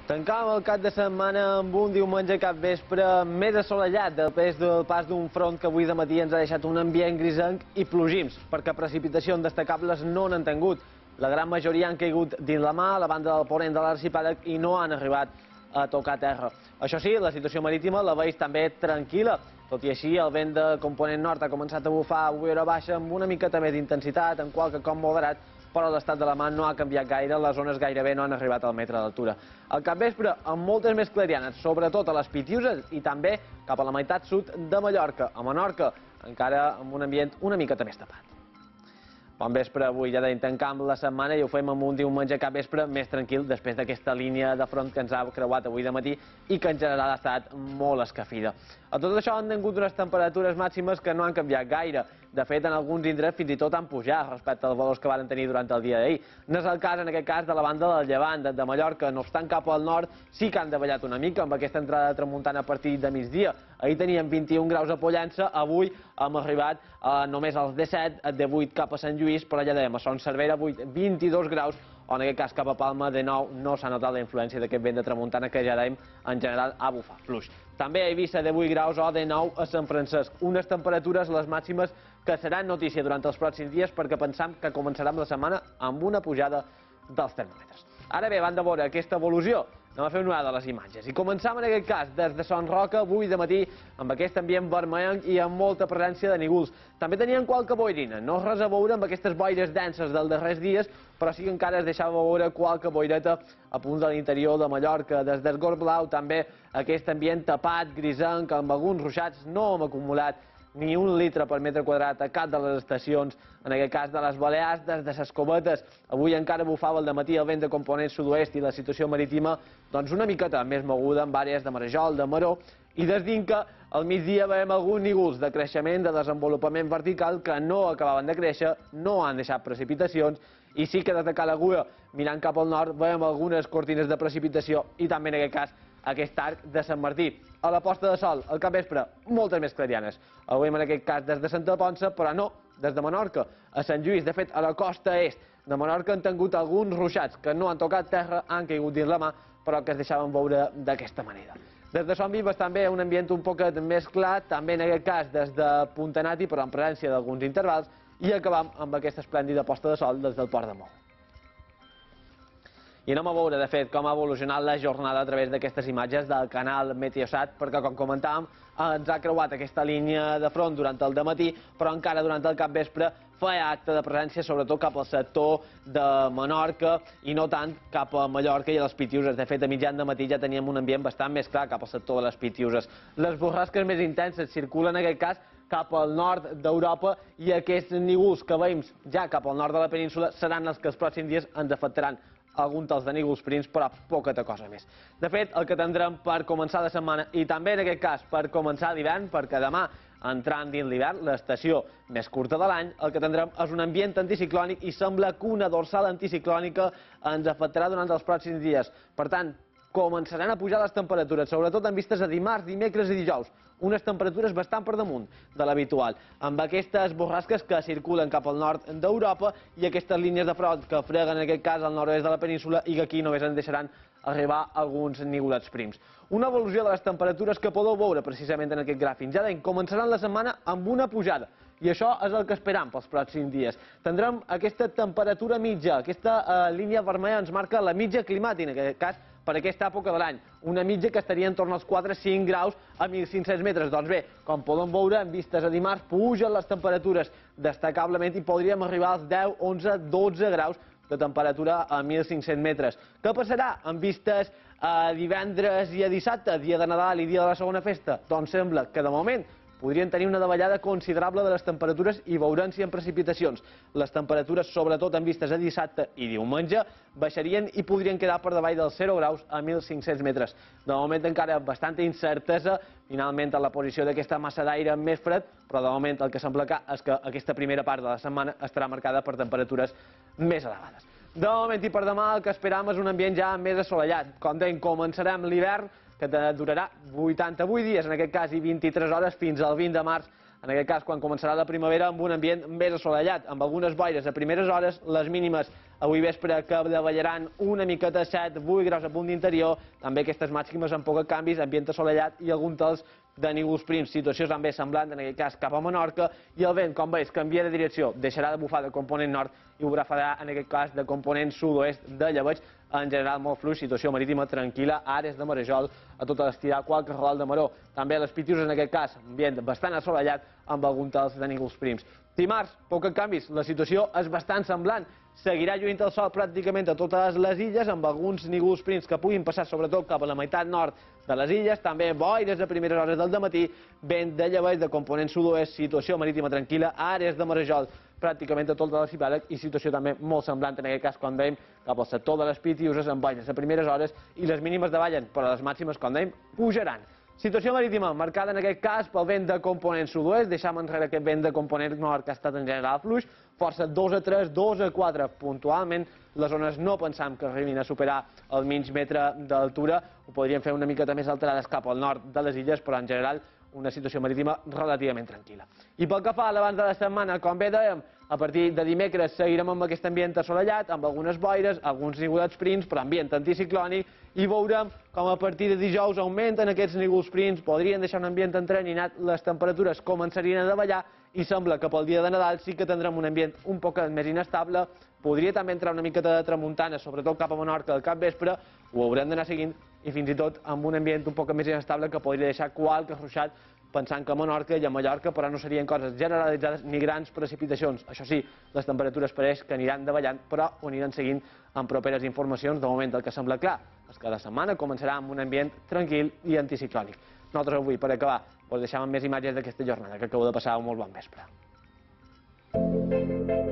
Tancàvem el cap de setmana amb un diumenge capvespre més assolellat després del pas d'un front que avui de matí ens ha deixat un ambient grisenc i plogims, perquè precipitacions destacables no n'han tingut. La gran majoria han caigut dins la mà, a la banda del ponent de l'arxipèlag, i no han arribat a tocar terra. Això sí, la situació marítima la veig també tranquil·la. Tot i així, el vent de component nord ha començat a bufar avui a hora baixa amb una miqueta més d'intensitat, en qualque com moderat, però l'estat de la mar no ha canviat gaire, les zones gairebé no han arribat al metre d'altura. Al capvespre, amb moltes més clarianes, sobretot a les Pitiüses i també cap a la meitat sud de Mallorca. A Menorca, encara amb un ambient una miqueta més tapat. Bon vespre, avui ja tancam la setmana i ho fem amb un diumenge capvespre més tranquil després d'aquesta línia de front que ens ha creuat avui de matí i que en general ha estat molt escafida. A tot això han tingut unes temperatures màximes que no han canviat gaire. De fet, en alguns indrets fins i tot han pujat respecte als valors que van tenir durant el dia d'ahir. No és el cas, en aquest cas, de la banda del Llevant, de Mallorca. No obstant, cap al nord sí que han davallat una mica amb aquesta entrada de tramuntana a partir de migdia. Ahir teníem 21 graus a Pollença, avui hem arribat només als 17, 18 cap a Sant Lluís, però ja dèiem, a Son Servera, 22 graus, o en aquest cas cap a Palma, de nou, no s'ha notat la influència d'aquest vent de tramuntana que ja dèiem, en general, ha bufat fluix. També a Eivissa, de 8 graus, o de 9 a Sant Francesc. Unes temperatures, les màximes, que seran notícia durant els pròxims dies perquè pensam que començarem la setmana amb una pujada dels termòmetres. Ara bé, van de veure aquesta evolució. Anem a fer una de les imatges. I començam en aquest cas des de Son Roca, avui de matí, amb aquest ambient vermellenc i amb molta presència de nígols. També tenien qualque boirina, no res a veure amb aquestes boires denses dels darrers dies, però sí que encara es deixava veure qualque boireta a punts de l'interior de Mallorca. Des del Gorg Blau també aquest ambient tapat, grisenc, amb alguns ruixats, no hem acumulat ni 1 litre per metre quadrat a cap de les estacions, en aquest cas de les Balears, des de les Covetes. Avui encara bufava al dematí el vent de component sud-oest i la situació marítima doncs una miqueta més moguda en àrees de Marejol, de Maró, i des d'Inca al migdia veiem alguns nígols de creixement, de desenvolupament vertical que no acabaven de créixer, no han deixat precipitacions, i sí que des de Calaguia, mirant cap al nord, veiem algunes cortines de precipitació i també en aquest cas aquest arc de Sant Martí. A la posta de sol, al capvespre, moltes més clarianes. Ho veiem en aquest cas des de Santa Ponça, però no des de Menorca a Sant Lluís. De fet, a la costa est de Menorca han tingut alguns ruixats que no han tocat terra, han caigut dins la mà, però que es deixaven veure d'aquesta manera. Des de Son Vives també un ambient un poquet més clar, també en aquest cas des de Puntanati, però en presència d'alguns intervals, i acabam amb aquesta esplèndida posta de sol des del Port de Mou. I anem a veure, de fet, com ha evolucionat la jornada a través d'aquestes imatges del canal Meteosat, perquè, com comentàvem, ens ha creuat aquesta línia de front durant el dematí, però encara durant el capvespre feia acte de presència, sobretot cap al sector de Menorca i no tant cap a Mallorca i a les Pitiüses. De fet, a mitjan de matí ja teníem un ambient bastant més clar cap al sector de les Pitiüses. Les borrasques més intenses circulen, en aquest cas, cap al nord d'Europa, i aquests nígols que veiem ja cap al nord de la península seran els que els pròxims dies ens afectaran. Algun tals de nígols prims, però poqueta cosa més. De fet, el que tindrem per començar la setmana, i també en aquest cas per començar l'hivern, perquè demà entrant dins l'hivern, l'estació més curta de l'any, el que tindrem és un ambient anticiclònic i sembla que una dorsal anticiclònica ens afectarà durant els pròxims dies. Per tant, començaran a pujar les temperatures, sobretot en vistes a dimarts, dimecres i dijous, unes temperatures bastant per damunt de l'habitual, amb aquestes borrasques que circulen cap al nord d'Europa i aquestes línies de front que freguen en aquest cas al nord-oest de la península i que aquí només ens deixaran arribar alguns nigolets prims. Una evolució de les temperatures que podeu veure precisament en aquest gràfic. Ja deim, començaran la setmana amb una pujada. I això és el que esperam pels pròxims dies. Tindrem aquesta temperatura mitja, aquesta línia vermella ens marca la mitja climàtica, en aquest cas per aquesta època de l'any. Una mitja que estaria en torn als 4-5 graus a 1.500 metres. Doncs bé, com podem veure, en vistes a dimarts, pugen les temperatures destacablement i podríem arribar als 10, 11, 12 graus de temperatura a 1.500 metres. Què passarà en vistes a divendres i a dissabte, dia de Nadal i dia de la segona festa? Doncs sembla que de moment podrien tenir una davallada considerable de les temperatures i veurem si en precipitacions. Les temperatures, sobretot en vistes a dissabte i diumenge, baixarien i podrien quedar per davall dels 0 graus a 1.500 metres. De moment encara bastanta incertesa, finalment en la posició d'aquesta massa d'aire més fred, però de moment el que sembla és que aquesta primera part de la setmana estarà marcada per temperatures més elevades. De moment i per demà el que esperam és un ambient ja més assolellat. Com dèiem, començarem l'hivern, que durarà 88 dies, en aquest cas, i 23 hores fins al 20 de març, en aquest cas quan començarà la primavera, amb un ambient més assolellat, amb algunes boires a primeres hores, les mínimes Avui vespre que davallaran una miqueta 7-8 graus a punt d'interior, també aquestes màximes amb pocs canvis, ambient assolellat i algun tals de núvols prims. Situació també semblant, en aquest cas, cap a Menorca, i el vent, com veus, canvia de direcció, deixarà de bufar de component nord i bufarà, en aquest cas, de component sud-oest de llebeig, en general molt fluix, situació marítima tranquil·la, àrees de marejol, a tota l'estirar, qualque rodal de maró. També a les Pitius, en aquest cas, ambient bastant assolellat, amb algun tals de núvols prims. Dimarts, pocs canvis, la situació és bastant semblant. Seguirà lluint el sol pràcticament a totes les illes, amb alguns núvols prims que puguin passar sobretot cap a la meitat nord de les illes, també boires a primeres hores del dematí, vent de llebeig de component sud-oest, situació marítima tranquil·la, àrees de marejol pràcticament a tot l'arxipèlag i situació també molt semblant, en aquest cas, quan dèiem, cap al sector de les Pitiuses, amb boires a primeres hores i les mínimes davallen, però les màximes, com dèiem, pujaran. Situació marítima marcada en aquest cas pel vent de component sud-oest, deixam enrere aquest vent de component nord que ha estat en general fluix, força 2 a 3, 2 a 4 puntualment, les zones no pensam que arribin a superar el mig metre d'altura, ho podrien fer una miqueta més alterades cap al nord de les illes, però en general una situació marítima relativament tranquil·la. I pel que fa a l'abans de la setmana, com bé dèiem, a partir de dimecres seguirem amb aquest ambient assolellat, amb algunes boires, alguns núvols prims, però ambient anticiclònic, i veurem com a partir de dijous augmenten aquests núvols prims, podrien deixar un ambient entreninat, les temperatures començarien a davallar, i sembla que pel dia de Nadal sí que tindrem un ambient un poc més inestable, podria també entrar una miqueta de tramuntana, sobretot cap a Menorca al capvespre, ho haurem d'anar seguint, i fins i tot amb un ambient un poc més inestable que podria deixar qualque ruixat, pensant que a Menorca i a Mallorca, però no serien coses generalitzades ni grans precipitacions. Això sí, les temperatures pareix que aniran davallant, però ho aniran seguint amb properes informacions. De moment el que sembla clar és que la setmana començarà amb un ambient tranquil i anticiclònic. Nosaltres avui, per acabar, us deixem amb més imatges d'aquesta jornada que acabo de passar un molt bon vespre.